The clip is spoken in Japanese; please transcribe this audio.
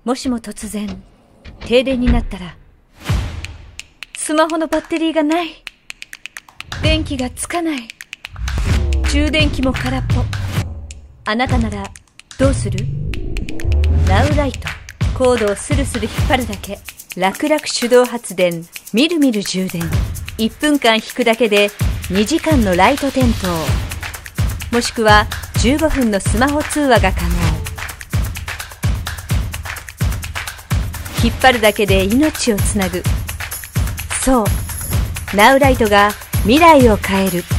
もしも突然停電になったら、スマホのバッテリーがない、電気がつかない、充電器も空っぽ。あなたならどうする？ナウライト。コードをスルスル引っ張るだけ。楽々手動発電、みるみる充電。1分間引くだけで2時間のライト点灯、もしくは15分のスマホ通話が可能。引っ張るだけで命をつなぐ。そう、ナウライトが未来を変える。